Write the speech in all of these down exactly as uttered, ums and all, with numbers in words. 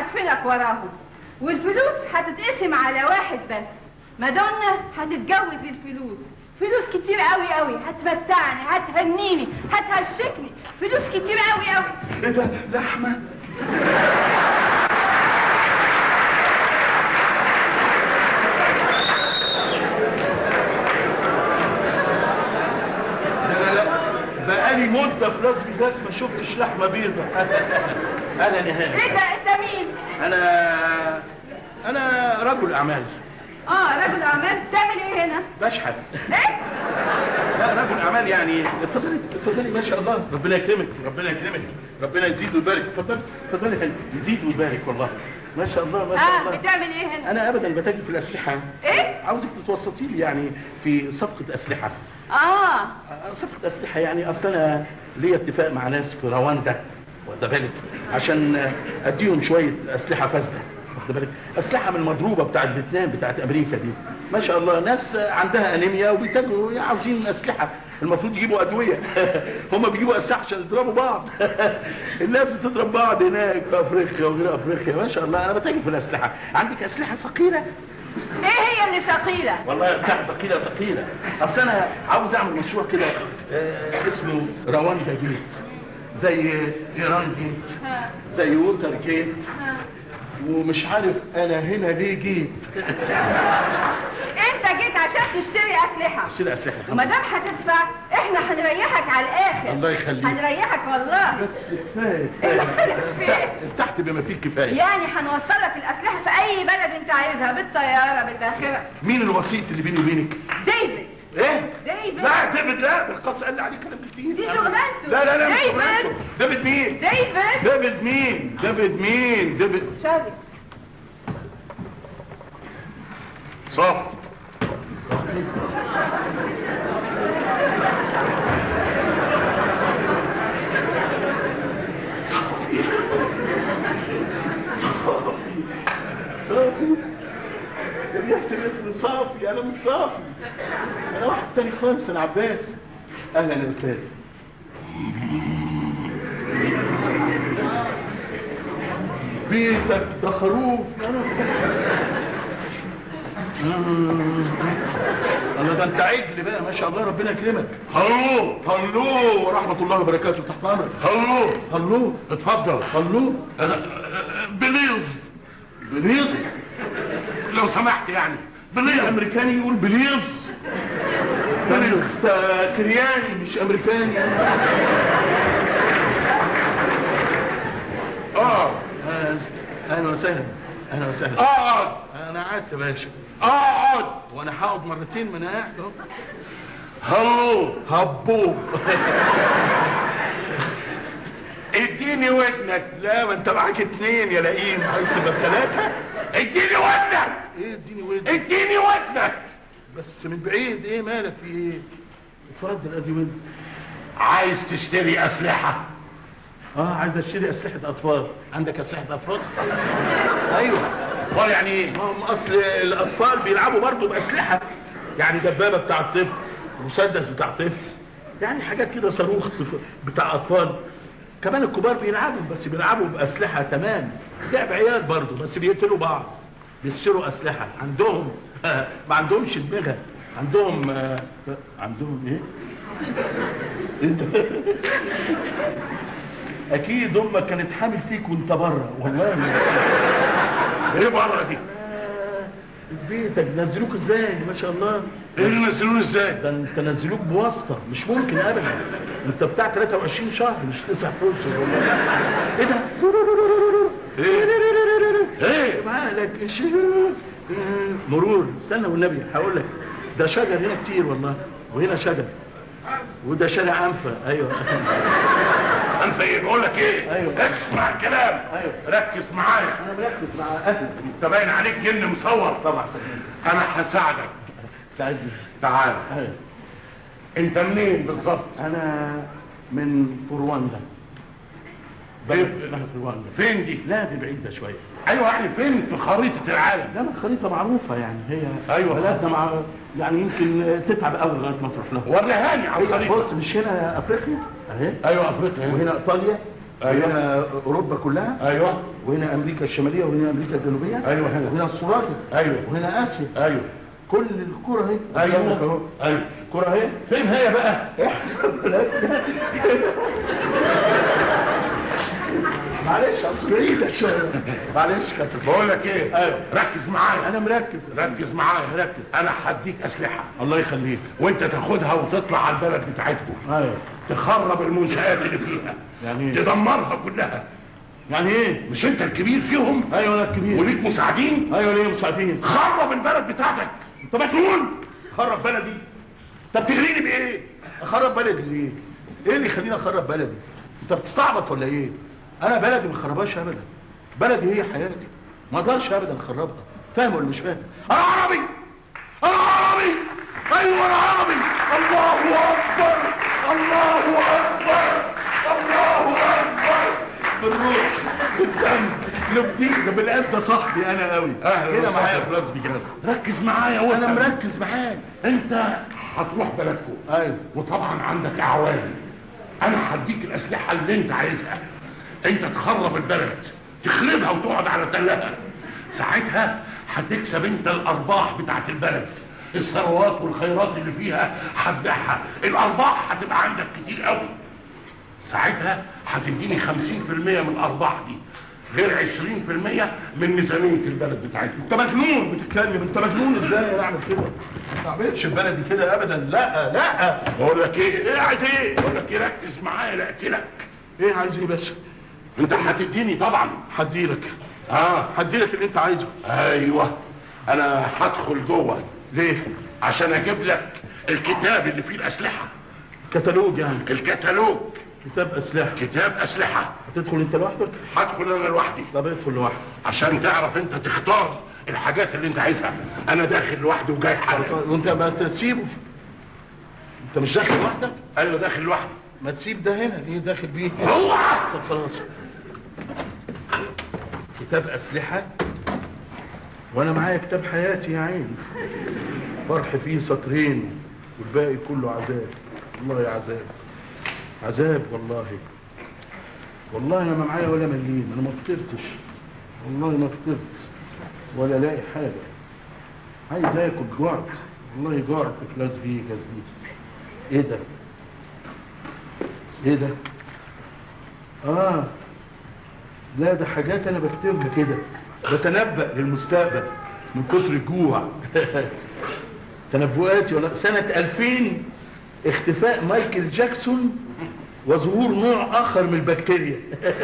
هدفنك وراهم، والفلوس هتتقسم على واحد بس. مادونا هتتجوز الفلوس، فلوس كتير قوي قوي، هتمتعني، هتهنيني، هتهشكني، فلوس كتير قوي قوي. ايه ده؟ لحمه؟ بقالي مده في راس فيجاس ما شفتش لحمه بيضه. انا نهائي. ايه ده؟ انت مين؟ انا انا رجل اعمال. اه رجل اعمال. بتعمل ايه هنا؟ بشحت. ايه؟ لا رجل اعمال يعني. اتفضلي اتفضلي ما شاء الله، ربنا يكرمك ربنا يكرمك ربنا يزيد ويبارك. اتفضلي اتفضلي هنا، يزيد ويبارك والله ما شاء الله ما شاء الله. اه بتعمل ايه هنا؟ انا ابدا بتاجر في الاسلحه. ايه؟ عاوزك تتوسطي لي يعني في صفقه اسلحه. اه صفقه اسلحه يعني. اصل انا ليا اتفاق مع ناس في رواندا واخده بالك، عشان اديهم شويه اسلحه فاسده واخده بالك، اسلحه من المضروبه بتاعت فيتنام بتاعت امريكا دي ما شاء الله. ناس عندها انيميا وبيتاجروا عاوزين اسلحه، المفروض يجيبوا ادويه هم بيجيبوا اسلحه عشان يضربوا بعض. الناس بتضرب بعض هناك في افريقيا وغير افريقيا ما شاء الله. انا بتاجر في الاسلحه. عندك اسلحه ثقيله؟ ايه هي اللي ثقيله؟ والله اسلحه ثقيله ثقيله. اصل انا عاوز اعمل مشروع كده آه اسمه رواندا جيت، زي ايران جيت، زي ووتر جيت، ومش عارف انا هنا ليه جيت. انت جيت عشان تشتري اسلحه. اشتري اسلحه وما دام هتدفع احنا هنريحك على الاخر. الله يخليك. هنريحك والله. بس كفايه كفايه. ارتحت بما فيه الكفايه. يعني هنوصلك الاسلحه في اي بلد انت عايزها، بالطياره بالباخره. مين الوسيط اللي بيني وبينك؟ ديفيد. ايه؟ ديفيد. لا ديفيد لا، القص قال لي عليه كلام كتير. دي شغلانته. لا لا لا مش ديفيد. شغلانته. ديفيد مين؟ ديفيد. ديفيد مين؟ ديفيد مين؟ ديفيد شارلي. صافي. صافي. صافي. صافي. ده بيحسب اسمي صافي. انا مش صافي، انا واحد تاني خالص. انا عباس. اهلا يا استاذ. بيتك ده خروف. الله ده انت عجل بقى ما شاء الله ربنا يكرمك. هلو هلو ورحمه الله وبركاته. تحت امرك. هلو هلو اتفضل. هلو بليز. بليز لو سمحت يعني. بليز امريكاني يقول بليز. بليز ده كرياني مش امريكاني. اه اهلا وسهلا. اهلا وسهلا. اقعد. انا قعدت يا باشا. اقعد. وانا هقعد مرتين ما انا قاعد اهو. هلو هبو. اديني ودنك. لا ما انت معاك اتنين يا لئيم، عايز تبقى بتلاته. اديني ودنك. ايه اديني ودنك؟ اديني ودنك بس من بعيد. ايه مالك في ايه؟ اتفضل ادي ودنك. عايز تشتري اسلحه؟ اه عايز اشتري اسلحه اطفال. عندك اسلحه اطفال؟ ايوه. اطفال يعني ايه؟ ما هم اصل الاطفال بيلعبوا برضه باسلحه، يعني دبابه بتاع الطفل، مسدس بتاع طفل، يعني حاجات كده، صاروخ بتاع اطفال. كمان الكبار بيلعبوا بس بيلعبوا باسلحه تمام. لعب عيال برضه بس بيقتلوا بعض. بيشتروا اسلحه عندهم. ما عندهمش دماغ. عندهم آه عندهم ايه؟ انت اكيد امك كانت حامل فيك وانت بره. والله ايه بره دي؟ بيتك نزلوك ازاي ما شاء الله؟ ايه اللي نزلوني ازاي؟ ده انت نزلوك بواسطه. مش ممكن ابدا. انت بتاع تلاتة وعشرين شهر مش تسع اشهر. والله ايه ده؟ ايه ايه مالك؟ مرور. استنى والنبي هقول لك. ده شجر هنا كتير والله، وهنا شجر، وده شارع انفه. ايوه انت ايه؟ بقول لك ايه؟ ايوه اسمع الكلام. ايوه ركز معايا. انا مركز مع اهلك. انت باين عليك جن مصور. طبعا انا هساعدك. ساعدني. تعال. ايوه انت منين بالظبط؟ انا من فرواندا. بلد اسمها فرواندا. فين دي؟ لا دي بعيده شويه. ايوه يعني فين في خريطه العالم؟ لا ما الخريطه معروفه يعني. هي ايوه بلدنا مع يعني يمكن تتعب قوي لغايه ما تروح لها. وريهاني على الخريطه. بص مش هنا افريقيا اهي. ايوه افريقيا. وهنا ايطاليا ايوه. وهنا اوروبا كلها. ايوه. وهنا امريكا الشماليه وهنا امريكا الجنوبيه. ايوه هنا. وهنا استراليا. ايوه. وهنا اسيا. ايوه. كل الكره اهي. ايوه ايوه. الكره اهي. فين هي بقى؟ معلش اصل بعيده شويه. معلش كابتن. بقول لك ايه؟ ايوه. ركز معايا. انا مركز. ركز معايا. مركز. انا هديك اسلحه. الله يخليك. وانت تاخدها وتطلع على البلد بتاعتكم. ايوه. تخرب المنشآت اللي فيها. يعني ايه؟ تدمرها كلها. يعني ايه؟ مش انت الكبير فيهم؟ ايوه انا الكبير. وليك مساعدين؟ ايوه ليه مساعدين؟ خرب البلد بتاعتك. انت مجنون؟ خرب بلدي؟ طب تغريني بايه؟ اخرب بلدي ليه؟ ايه اللي يخليني اخرب بلدي؟ انت بتستعبط ولا ايه؟ انا بلدي ما خربهاش ابدا. بلدي هي حياتي، ما اقدرش ابدا اخربها. فاهم ولا مش فاهم؟ انا عربي. انا عربي. ايوه انا عربي. الله اكبر. الله اكبر. الله اكبر. بالروح بالدم لبدي ده بالقاس ده صاحبي انا قوي. اهلا هنا معايا في راس بجاز. ركز معايا وانت. انا مركز معاك. انت هتروح بلدكم. ايوه. وطبعا عندك اعوان. انا هديك الاسلحه اللي انت عايزها. انت تخرب البلد، تخربها وتقعد على تلها. ساعتها هتكسب انت الارباح بتاعت البلد، الثروات والخيرات اللي فيها هتبيعها، الارباح هتبقى عندك كتير قوي. ساعتها هتديني خمسين في المية من الارباح دي، غير عشرين في المية من ميزانيه البلد بتاعتنا. انت مجنون بتتكلم. انت مجنون ازاي انا اعمل كده؟ ما تعملش بلدي كده ابدا. لا لا. بقول لك ايه؟ ايه عايز ايه؟ بقول لك ايه؟ ركز معايا لا اقتلك. ايه عايز ايه باشا؟ انت هتديني طبعا. هديلك. اه هديلك اللي انت عايزه. ايوه. انا هدخل جوه. ليه؟ عشان اجيب لك الكتاب اللي فيه الاسلحه. كتالوج يعني؟ الكتالوج. كتاب اسلحه. كتاب اسلحه. هتدخل انت لوحدك؟ هدخل انا لوحدي. طب ادخل لوحدك عشان تعرف انت تختار الحاجات اللي انت عايزها. انا داخل لوحدي وجاي حالا. وانت ما تسيبه. انت مش داخل لوحدك؟ ايوه داخل لوحدي. ما تسيب ده هنا. ليه داخل بيه؟ اوعى. طب خلاص. كتاب اسلحه وانا معايا كتاب حياتي يا عين. فرح فيه سطرين والباقي كله عذاب. والله عذاب عذاب والله. والله انا ما معايا ولا مليم. انا ما فطرتش والله، ما فطرت ولا لاقي حاجه. عايز اكل. جوعت والله، جوعت في لاس فيجاس دي. ايه ده؟ ايه ده؟ اه لا ده حاجات انا بكتبها كده، بتنبأ للمستقبل من كتر الجوع. تنبؤاتي ولا سنة ألفين اختفاء مايكل جاكسون وظهور نوع اخر من البكتيريا.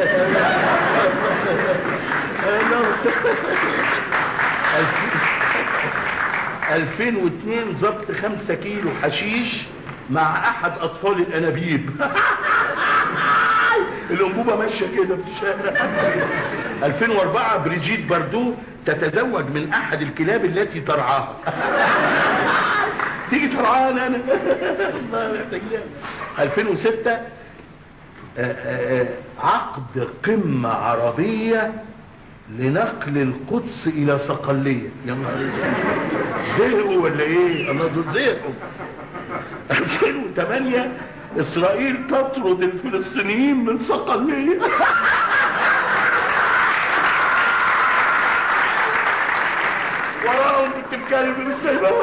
ألفين واثنين ضبط خمسة كيلو حشيش مع احد اطفال الانابيب. الانبوبه ماشيه كده في الشارع. ألفين وأربعة بريجيت باردو تتزوج من احد الكلاب التي ترعاها. تيجي ترعانا انا. الله محتاج لها. ألفين وستة عقد قمه عربيه لنقل القدس الى صقليه. يا نهار اسود، زهقوا ولا ايه؟ الله دول زهقوا. ألفين وثمانية اسرائيل تطرد الفلسطينيين من صقليه. وراهم بنت الكلب مش سايبهم.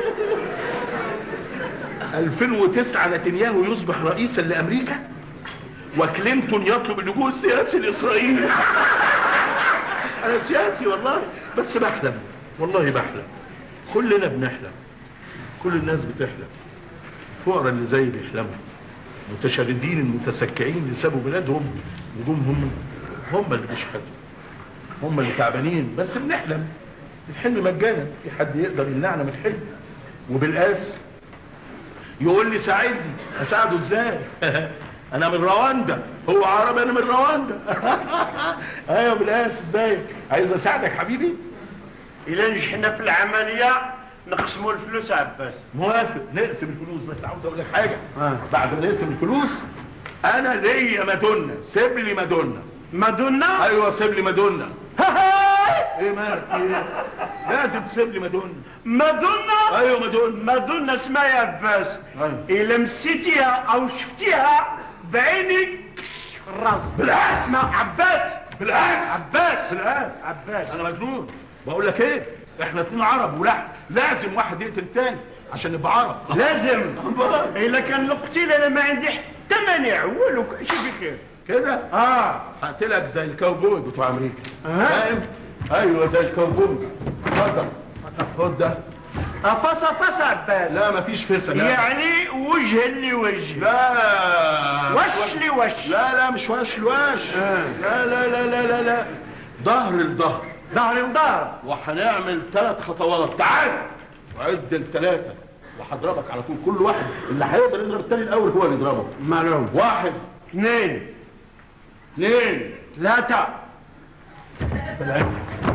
ألفين وتسعة نتنياهو يصبح رئيسا لامريكا وكلينتون يطلب اللجوء السياسي لاسرائيل. انا سياسي والله بس بحلم، والله بحلم. كلنا بنحلم، كل الناس بتحلم. الفقراء اللي زي بيحلموا، المتشردين المتسكعين اللي سابوا بلادهم وجم هم هم اللي بيشحتوا، هم اللي تعبانين. بس بنحلم، الحلم مجانا. في حد يقدر يمنعنا من الحلم؟ وبالقاس يقول لي ساعدني، اساعده ازاي؟ انا من رواندا، هو عربي انا من رواندا. ايوه بالقاس ازاي؟ عايز اساعدك حبيبي؟ إذا نجحنا في العملية نقسموا الفلوس يا عباس. موافق نقسم الفلوس، بس عاوز اقول لك حاجه. آه. بعد ما نقسم الفلوس انا ليا مادونا، سيب لي مادونا. مادونا؟ ايوه سيب لي مادونا. ايه مالك ايه؟ لازم تسيب لي مادونا. مادونا؟ ايوه مادونا. مادونا اسمها يا عباس. أيوة. إلا مسيتيها أو شفتيها بعينك الراس بالقاس. اسمع عباس. بالقاس. عباس. بالقاس. عباس. انا مجنون. بقول لك ايه، احنا اتنين عرب ولحم، لازم واحد يقتل التاني عشان نبقى عرب. لازم. الا كان القتيل انا ما عندي حتى مانع ولو كل شيء بخير كده. اه هقتلك زي الكاوبوي بتوع امريكا. أه. فاهم؟ ايوه زي الكاوبوي. اتفضل خد ده. فصا فصا عباس. لا مفيش فسا. يعني وجه لوجه. لا وش لوش. لا لا مش وش لوش. آه. لا لا لا لا لا لا ظهر لظهر. ظهر لظهر. وهنعمل ثلاث خطوات. تعال وعد الثلاثه وهضربك على طول. كل واحد اللي هيقدر يضرب الثاني الاول هو اللي يضربه. معلوم. واحد اثنين اثنين ثلاثة ثلاثة.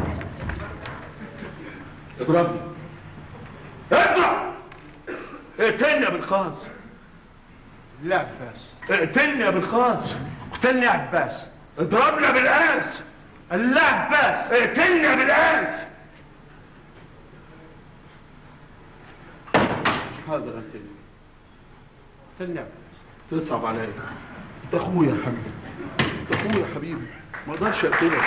اضربني. اضرب. اقتلني يا بالخاص. لا عباس. اقتلني يا بالخاص. اقتلني يا عباس. اضربنا بالقاس. لا عباس. اقتلني يا بالقاس. حاضر اقتلني. اقتلني يا عباس. تصعب عليا. انت اخويا يا حبيبي. انت اخويا يا حبيبي. ما اقدرش اقتلك.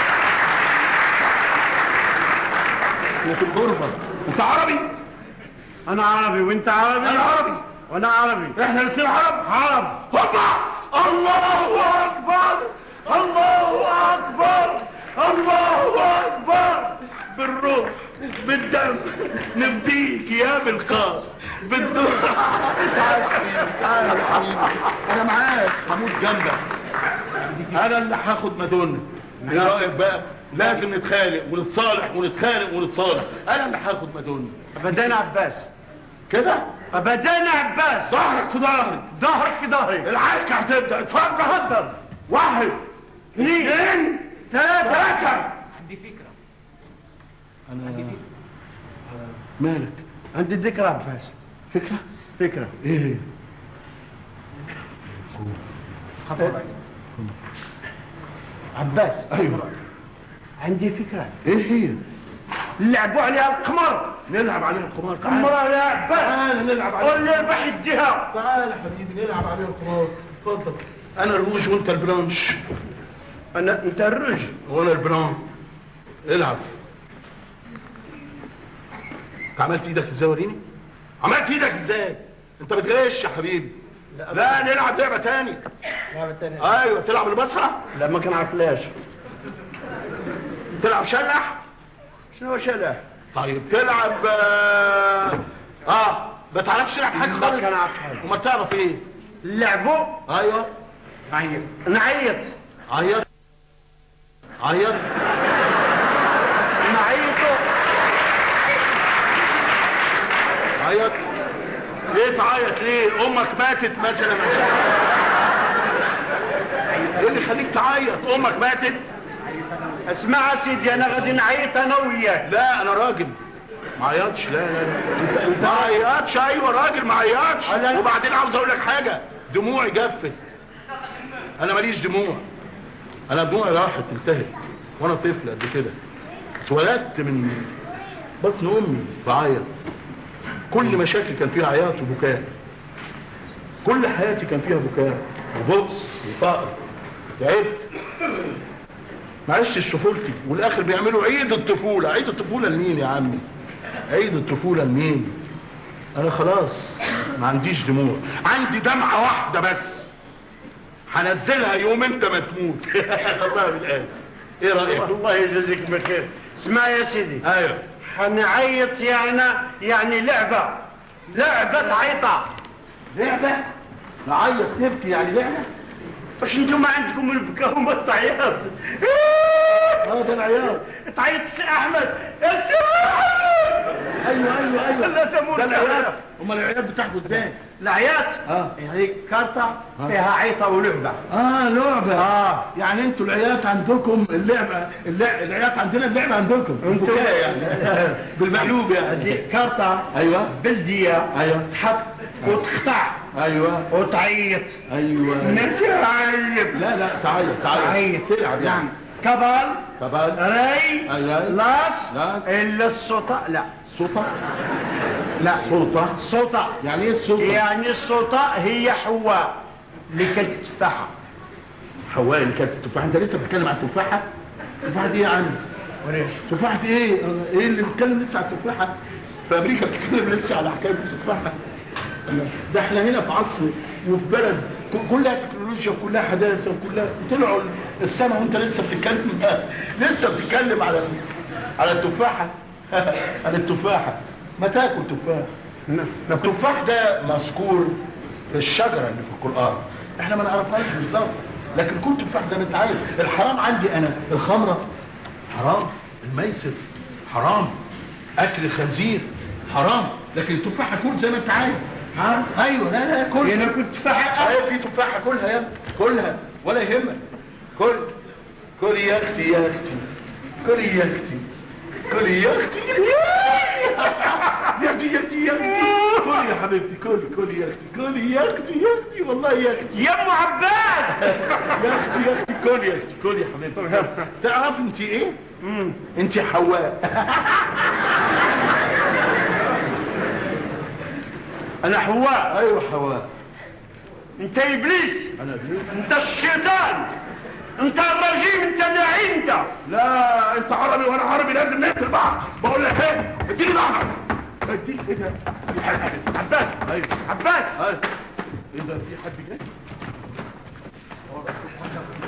احنا في الغربة. انت عربي؟ انا عربي وانت عربي. انا عربي وانا عربي. احنا الاثنين عرب. عرب. هوبا. الله اكبر. الله اكبر. الله اكبر. بالروح بالدم نفديك يا بالخاص بالدم. تعال يا حبيبي. تعال يا حبيبي. انا معاك هموت جنبك. انا اللي هاخد مادونا. ايه رايك بقى؟ لازم نتخانق ونتصالح ونتخانق ونتصالح. انا اللي هاخد مادونا. ابدا عباس. كده ابدا عباس. ظهرك في ظهري. ظهرك في ظهري. العركة هتبدأ. اتفضل. تفضل. واحد اثنين اثنين ثلاثة. ثلاثة. عندي فكرة. أنا عندي فكرة. مالك؟ عندي ذكرى عباس. فكرة؟ فكرة. إيه؟ عباس. أيوه. عندي فكرة. إيه هي؟ نلعبوا عليها القمر. نلعب عليها القمار. قمر تعال. يا عباس. تعال نلعب عليها. واللي يربح يديها. تعال يا حبيبي نلعب عليها القمار. اتفضل. أنا الروج وأنت البلانش. انا انت الرج. وأنا البلان. العب. أنت عملت إيدك إزاي وريني؟ عملت إيدك إزاي؟ أنت بتغش يا حبيبي. لا, لا نلعب لعبة تاني. لعبة تانية. أيوه تلعب المسرح. لا ما كنعرفلاش. تلعب شلح. شنو شلح؟ طيب تلعب اه, آه. ما تعرفش تلعب حاجه ما خالص. كنعرفش حاجة. وما تعرف ايه؟ لعبوا. ايوه. عيط. نعيط. عيط. عيط. نعيطوا. عيط. ليه تعيط ليه؟ امك ماتت مثلا. ايه اللي يخليك تعيط؟ امك ماتت. اسمع يا سيدي انا غادي نعيط انا وياك. لا انا راجل ما عيطش. لا لا لا انت انت ما عيطش. ايوه راجل ما عيطش. وبعدين عاوز اقول لك حاجه، دموعي جفت. انا ماليش دموع. انا دموعي راحت انتهت وانا طفل قد كده. اتولدت من بطن امي بعيط. كل مشاكل كان فيها عياط وبكاء. كل حياتي كان فيها بكاء وبؤس وفقر. تعبت ما عشتش طفولتي. والاخر بيعملوا عيد الطفوله. عيد الطفوله لمين يا عمي؟ عيد الطفوله لمين؟ انا خلاص ما عنديش دموع. عندي دمعه واحده بس هنزلها يوم انت ما تموت. الله بالقاس. ايه رايك؟ الله يجازيك بخير. اسمع يا سيدي. ايوه. حنعيط يعني يعني لعبة. لعبة عيطة. لعبه؟ نعيط تبكي يعني لعبه؟ واش انتم ما عندكم البكاء وما التعياط؟ اه ده العياط. تعيط السي احمد. يا سي احمد. ايوه ايوه ايوه لا تموت. ده العياط. امال العياط بتاعكم ازاي؟ العياط اه يعني كارتة فيها عيطة ولعبة. اه لعبه. اه يعني انتوا العياط عندكم اللعبه اللع... العياط عندنا اللعبه عندكم. انتوا يعني بالمقلوب يعني. هذه كارتة ايوه بلدية. ايوه. تحط وتقطع ايوه وتعيط. ايوه. ماشي عيط. لا لا تعيط تعيط. تعيط. تلعب يعني. نعم. كبال. كبال. ري. ايوه. لاس. لاس. الا الصوطة لا. سلطه. لا. سلطه. الصوطة. يعني ايه السلطه؟ يعني الصوطة هي حواء اللي كانت تفاحة. حواء اللي كانت التفاحه. انت لسه بتتكلم عن التفاحه؟ التفاحه دي ايه يا عم؟ تفاحه ايه؟ ايه اللي بيتكلم لسه على التفاحه؟ في امريكا بتتكلم لسه على حكايه التفاحه؟ ده احنا هنا في عصر وفي بلد كلها تكنولوجيا وكلها حداثه وكلها طلعوا السما وانت لسه بتتكلم لسه بتتكلم على على التفاحه على التفاحه. ما تاكل تفاح. التفاح ده مذكور في الشجره اللي في القران، احنا ما نعرفهاش بالظبط، لكن كل تفاح زي ما انت عايز. الحرام عندي انا الخمره حرام، الميسر حرام، اكل الخنزير حرام، لكن التفاحه كل زي ما انت عايز. ها ايوه لا لا كل انا كنت تفاحه. ايوه في تفاحه كلها يا كلها ولا يهمك. كل كل يا اختي يا اختي كلي يا اختي كلي يا اختي يا اختي يا اختي يا اختي كلي يا حبيبتي كلي كلي يا اختي كلي يا اختي يا اختي والله يا اختي يا ام عباس يا اختي يا اختي كلي يا اختي كلي يا حبيبتي. تعرف انت ايه؟ انت حواء. انا حواء. ايوه حواء. انت ابليس. انا ابليس. انت الشيطان. انت الرجيم. انت نعيم. انت لا انت عربي وانا عربي لازم نقتل بعض. بقول لك ايه؟ اديني ظهرك. اديك ايه ده؟ في حد جاي. عباس. ايوه عباس. ايوه. ايه ده؟ في حد جاي؟